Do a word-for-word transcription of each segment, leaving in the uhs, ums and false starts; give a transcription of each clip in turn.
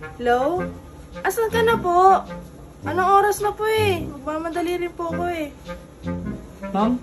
Hello? Asan ka na po? Anong oras na po eh? Magmamadali rin po ako eh. Ma'am?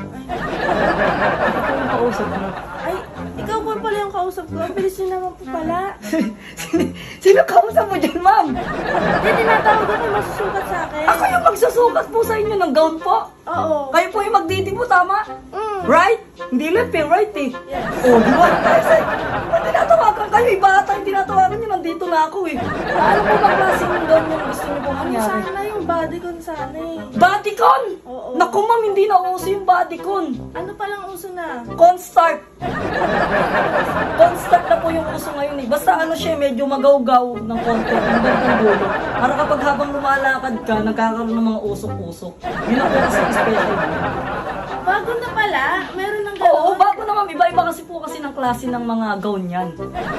Ito yung kausap mo. Ay, ikaw po pala yung kausap ko. Ang bilis niyo naman po pala. sino, sino kausap mo dyan, ma'am? Hindi, tinatawag ako masusukat sa akin. Ako yung magsusukat po sa inyo ng gown po. Oo. Kayo po yung magdidi po, tama? Mm. Right? Hindi left eh, right eh. Yes. Oh, di ba? Kasi, pag tinatawagan kayo, iba ata yung tinatawagan nyo, nandito na ako eh. Ano po ba klaseng yung gown yung gusto nyo pong Ano mangyari? sana yung bodycon sana eh. Bodycon! Oo. Naku ma'am, hindi na uso yung bodycon. Ano palang uso na? Constart. Constart na po yung uso ngayon eh. Basta ano siya, medyo magaw-gaw ng konti, yung gandang dulo. Para kapag habang lumalakad ka, nagkakaroon ng mga usok-usok. Yun ang po kasi special. Bago na pala. Meron ng gano'n. Oo, bago na ma'am. Iba-iba kasi po kasi ng klase ng mga gown yan.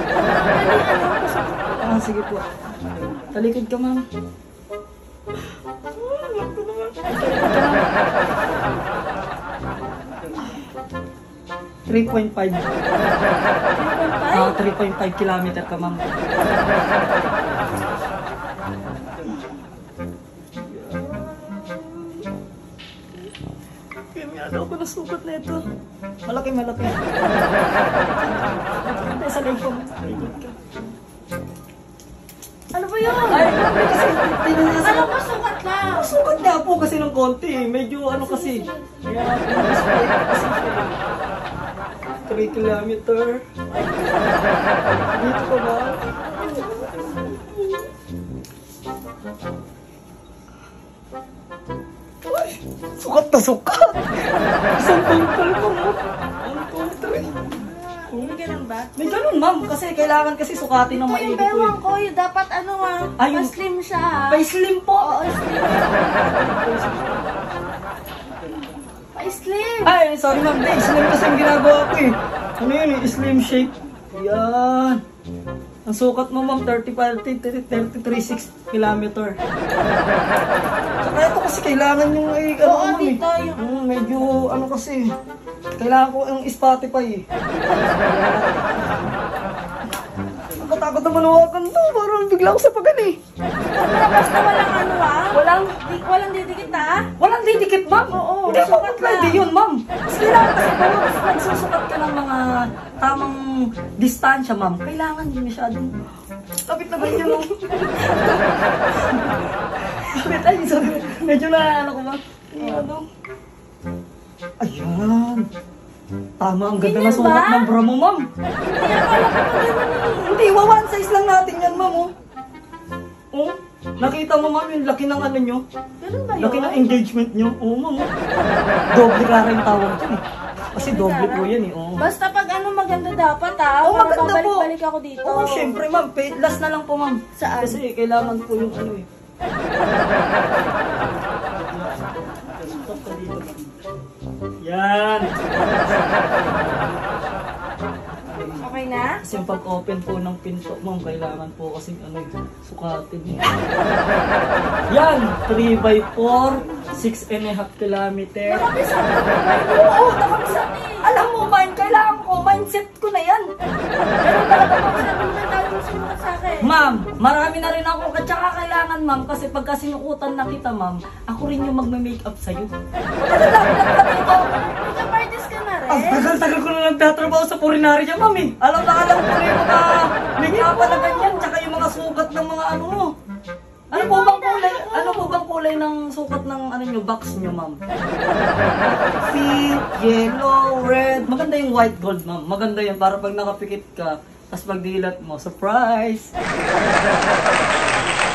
Ah, sige po. Talikod ka ma'am. three point five. Ah, three point five kilometer ka ma'am. Ano ako nasukat na ito? Malaki, malaki. Ay, sa leg ko. Ano ba yun? Ay, kasi tinanasa. Ano ba sukat lang? Sukat nga po kasi ng konti eh. Medyo ano kasi. Kaya, three kilometer. Dito ko ba? Ay, sukat na sukat. Isang tungkol mo mo. One, two, three. May ganun ba? May ganun ma'am. Kasi kailangan kasi sukatin ng Ito maigi yung po bewang eh. ko. Yung dapat ano ah. Ay, yung- Pa-slim siya ah. Pa-slim po. Oo, slim. Pa-slim. Ay, sorry ma'am. Di, slim kasi yung ginagawa ko eh. Ano yun eh? Slim shape. Yan. Ang sukat mo ma'am, thirty-five, thirty-three, six kilometer. Saka ito kasi kailangan yung ay, ano Oo, ma'am eh. dito yung- Mm, medyo ano kasi. Kailangan ko yung Spotify eh. Nakatakot na manawagan to. Parang bigla ako sa pagan eh. Wala, basta walang ano ah. Walang, Di, walang didikit ah. walang didikit ma'am. Oo, Hindi mo sukat pwede lang. yun ma'am. Mas kailangan kasi kung mas nagsusukat ka ng mga tamang distansya ma'am. Kailangan yun masyadong lapit na ganyan mo. Wait, ay, sorry. Medyo na ano ko ma'am. Ano? Ayan. Tama, ang ganda na Ganyan sukat ba? ng bra mo ma'am. Hindi, akala ko pa ganun eh. Hindi, wa one size lang natin yan ma'am oh. Oh, nakita mo ma'am yung laki ng ano nyo? Ganun ba yun? Laki ng engagement nyo? Oo ma'am oh. Doble rara yung tawag dyan eh. Kasi doble po yan eh. Oo. Basta pag ano maganda dapat ah. Oo, Para maganda po. babalik-balik ako dito. Oo, syempre ma'am. Pay- Last na lang po ma'am. Saan? Kasi kailangan po yung ano eh. Yan. Okay na? Kasi yung pag-open po ng pinto ma'am, kailangan po kasi ano eh, sukatin eh. Yan! three by four, six and a half kilometer. Nakabisa ko ba? Oo, nakabisa. Alam mo ba, kailangan ko, mindset ko na yan. Ganun talaga ma'am. Sabi mo na tayo susukat sa akin. Ma'am, marami na rin ako. At saka kailangan ma'am, kasi pagka sinukutan na kita ma'am, ako rin yung magme-makeup sa'yo. Makeup artist ka na rin. Ang tagal-tagal ko na nagtatrabaho sa Purinari dyan ma'am eh. Alam na alam ko rin yung mga make-up na ganyan, tsaka yung mga sukat ng mga ano mo. Ano po bang kulay? Ano po bang kulay ng sukat ng ano nyo, box nyo ma'am? Pink, yellow, red. Maganda yung white gold ma'am. Maganda yun para pag nakapikit ka, tapos pag dilat mo, surprise!